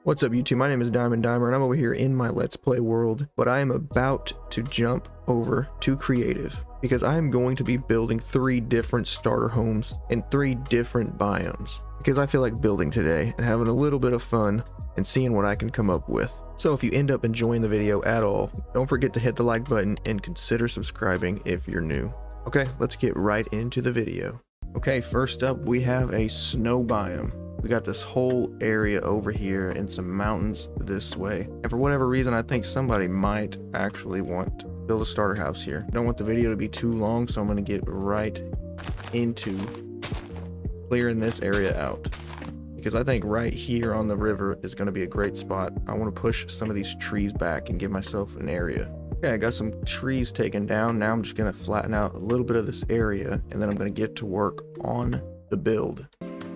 What's up YouTube, my name is Diamond Dimer and I'm over here in my Let's Play world, but I am about to jump over to creative because I am going to be building 3 different starter homes in 3 different biomes because I feel like building today and having a little bit of fun and seeing what I can come up with. So if you end up enjoying the video at all, don't forget to hit the like button and consider subscribing if you're new. Okay, let's get right into the video. Okay, first up we have a snow biome. We got this whole area over here and some mountains this way. And for whatever reason, I think somebody might actually want to build a starter house here. Don't want the video to be too long, so I'm going to get right into clearing this area out. Because I think right here on the river is going to be a great spot. I want to push some of these trees back and give myself an area. Okay, I got some trees taken down. Now I'm just going to flatten out a little bit of this area, and then I'm going to get to work on the build.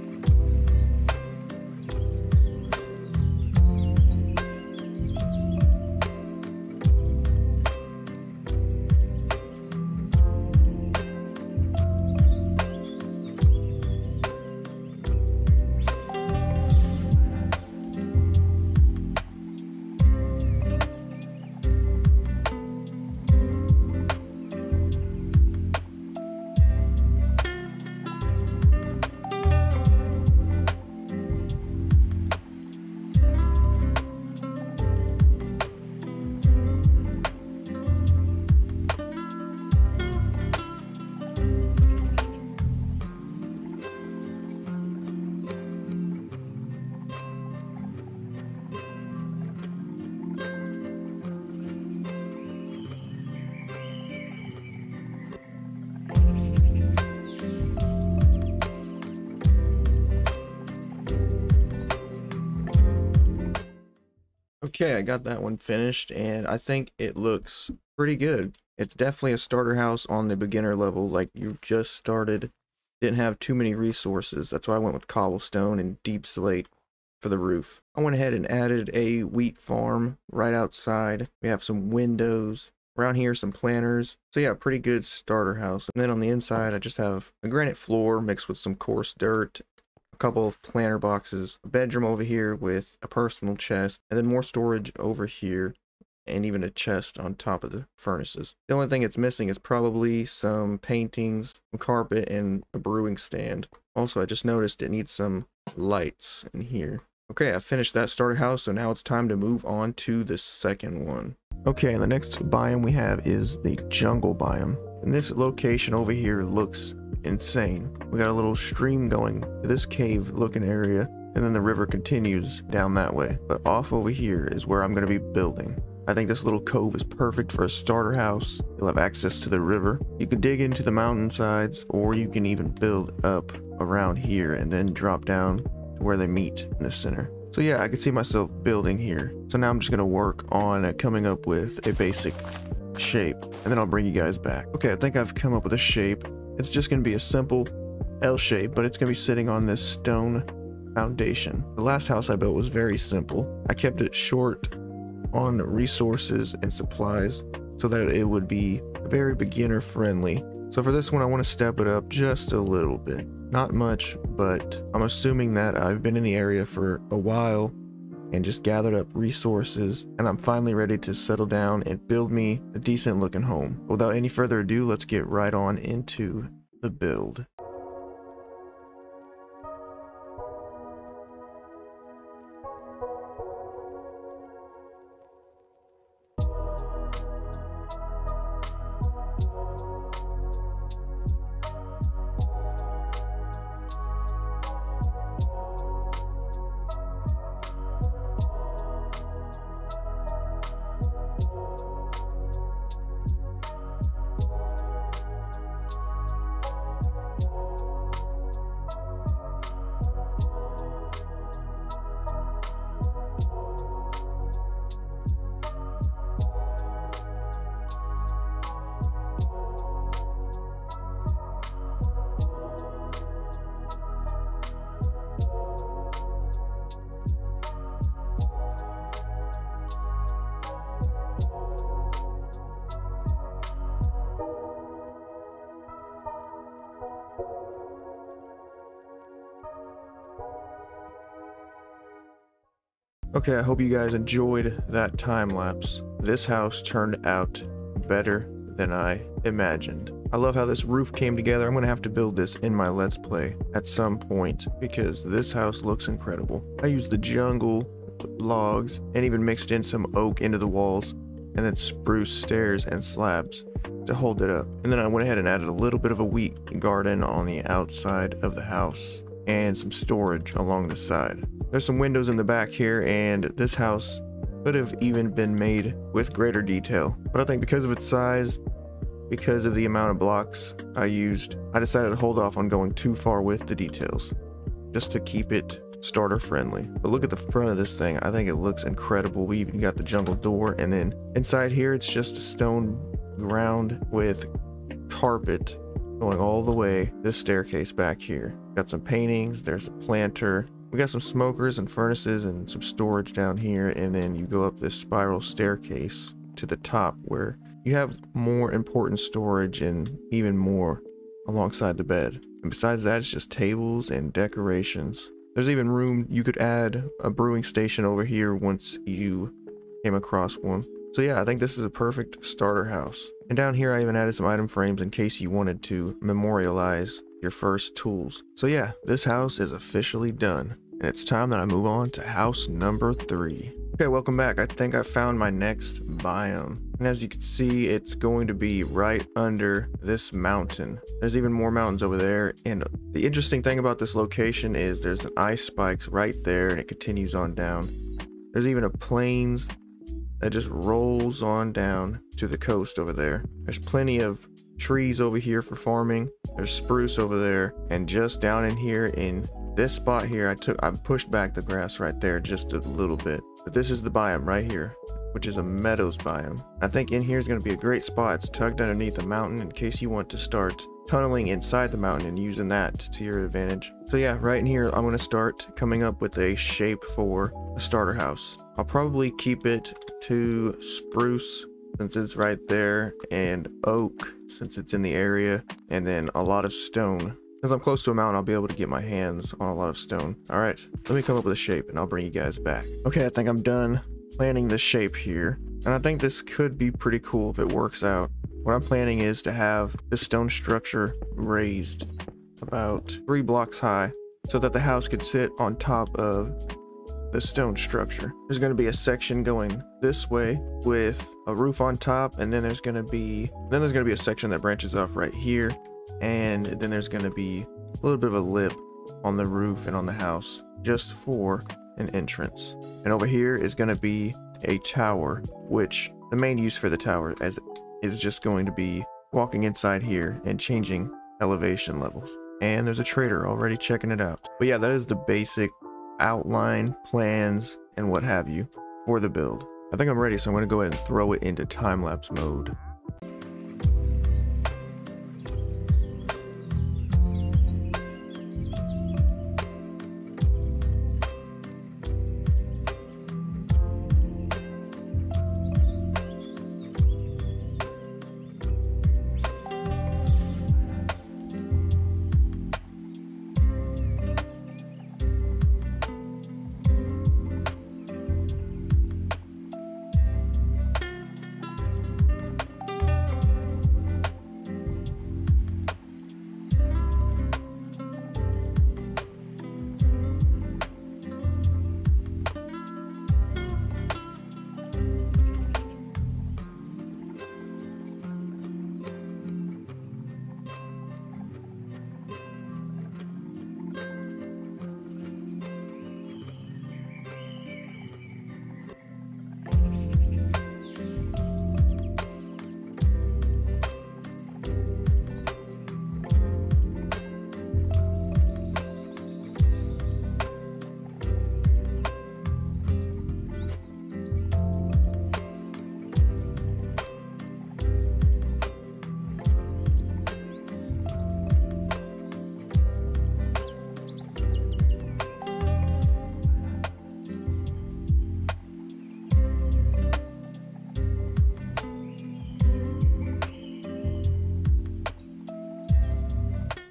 Okay, I got that one finished and I think it looks pretty good. It's definitely a starter house on the beginner level, like you just started, didn't have too many resources. That's why I went with cobblestone and deep slate for the roof. I went ahead and added a wheat farm right outside. We have some windows. Around here, some planters. So yeah, pretty good starter house. And then on the inside, I just have a granite floor mixed with some coarse dirt, couple of planter boxes, a bedroom over here with a personal chest, and then more storage over here, and even a chest on top of the furnaces. The only thing it's missing is probably some paintings, some carpet, and a brewing stand. Also, I just noticed it needs some lights in here. Okay, I finished that starter house, so now it's time to move on to the second one. Okay, the next biome we have is the jungle biome. And this location over here looks insane. We got a little stream going to this cave looking area, and then the river continues down that way. But off over here is where I'm going to be building. I think this little cove is perfect for a starter house. You'll have access to the river. You can dig into the mountainsides, or you can even build up around here and then drop down to where they meet in the center. So yeah, I can see myself building here. So now I'm just going to work on coming up with a basic shape, and then I'll bring you guys back. Okay, I think I've come up with a shape. It's just going to be a simple L shape, but it's going to be sitting on this stone foundation. The last house I built was very simple. I kept it short on resources and supplies so that it would be very beginner friendly. So for this one, I want to step it up just a little bit. Not much, but I'm assuming that I've been in the area for a while and just gathered up resources, and I'm finally ready to settle down and build me a decent looking home. Without any further ado, let's get right on into the build. Okay, I hope you guys enjoyed that time lapse. This house turned out better than I imagined. I love how this roof came together. I'm gonna have to build this in my Let's Play at some point because this house looks incredible. I used the jungle logs and even mixed in some oak into the walls and then spruce stairs and slabs to hold it up. And then I went ahead and added a little bit of a wheat garden on the outside of the house and some storage along the side. There's some windows in the back here, and this house could have even been made with greater detail. But I think because of its size, because of the amount of blocks I used, I decided to hold off on going too far with the details, just to keep it starter friendly. But look at the front of this thing. I think it looks incredible. We even got the jungle door, and then inside here it's just a stone ground with carpet going all the way this staircase back here. Got some paintings, there's a planter. We got some smokers and furnaces and some storage down here, and then you go up this spiral staircase to the top where you have more important storage and even more alongside the bed. And besides that, it's just tables and decorations. There's even room, you could add a brewing station over here once you came across one. So yeah, I think this is a perfect starter house. And down here I even added some item frames in case you wanted to memorialize your first tools. So yeah, this house is officially done. And it's time that I move on to house number 3. Okay, welcome back. I think I found my next biome. And as you can see, it's going to be right under this mountain. There's even more mountains over there. And the interesting thing about this location is there's an ice spikes right there and it continues on down. There's even a plains that just rolls on down to the coast over there. There's plenty of trees over here for farming. There's spruce over there. And just down in here in this spot here, I pushed back the grass right there just a little bit. But this is the biome right here, which is a meadows biome. I think in here is going to be a great spot. It's tucked underneath a mountain in case you want to start tunneling inside the mountain and using that to your advantage. So yeah, right in here, I'm going to start coming up with a shape for a starter house. I'll probably keep it to spruce since it's right there, and oak since it's in the area, and then a lot of stone. As I'm close to a mountain, I'll be able to get my hands on a lot of stone. All right, let me come up with a shape and I'll bring you guys back. Okay, I think I'm done planning the shape here. And I think this could be pretty cool if it works out. What I'm planning is to have this stone structure raised about 3 blocks high so that the house could sit on top of the stone structure. There's going to be a section going this way with a roof on top, and then there's going to be a section that branches off right here. And then there's going to be a little bit of a lip on the roof and on the house just for an entrance. And over here is going to be a tower, which the main use for the tower is just going to be walking inside here and changing elevation levels. And there's a trader already checking it out. But yeah, that is the basic outline, plans, and what have you for the build. I think I'm ready, so I'm going to go ahead and throw it into time-lapse mode.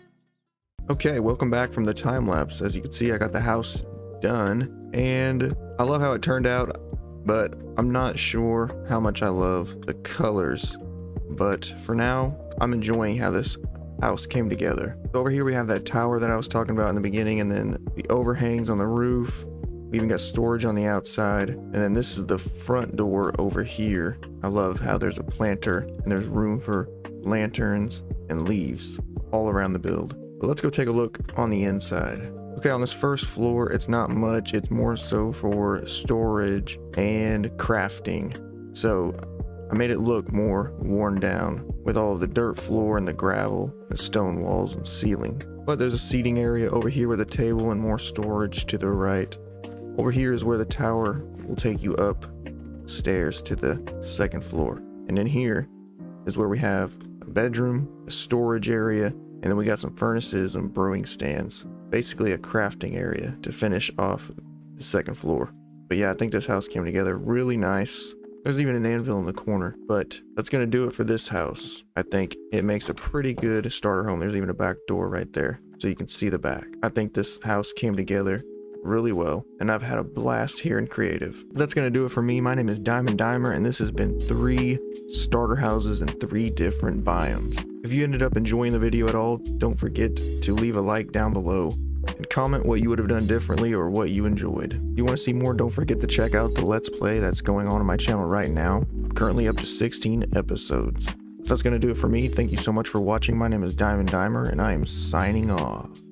Okay, welcome back from the time lapse. As you can see, I got the house done, and I love how it turned out, but I'm not sure how much I love the colors. But for now, I'm enjoying how this house came together. So over here we have that tower that I was talking about in the beginning, and then the overhangs on the roof. We even got storage on the outside, and then this is the front door over here. I love how there's a planter and there's room for lanterns and leaves all around the build. But let's go take a look on the inside. Okay, on this first floor, it's not much. It's more so for storage and crafting. So I made it look more worn down with all of the dirt floor and the gravel, the stone walls and ceiling. But there's a seating area over here with a table and more storage to the right. Over here is where the tower will take you up stairs to the second floor. And in here is where we have a bedroom, a storage area, and then we got some furnaces and brewing stands. Basically a crafting area to finish off the second floor. But yeah, I think this house came together really nice. There's even an anvil in the corner, but that's gonna do it for this house. I think it makes a pretty good starter home. There's even a back door right there, so you can see the back. I think this house came together really well, and I've had a blast here in creative. That's gonna do it for me. My name is Diamond Dimer, and this has been 3 starter houses in 3 different biomes. If you ended up enjoying the video at all, don't forget to leave a like down below and comment what you would have done differently or what you enjoyed. If you want to see more, don't forget to check out the Let's Play that's going on my channel right now. I'm currently up to 16 episodes. That's gonna do it for me. Thank you so much for watching. My name is Diamond Dimer, and I am signing off.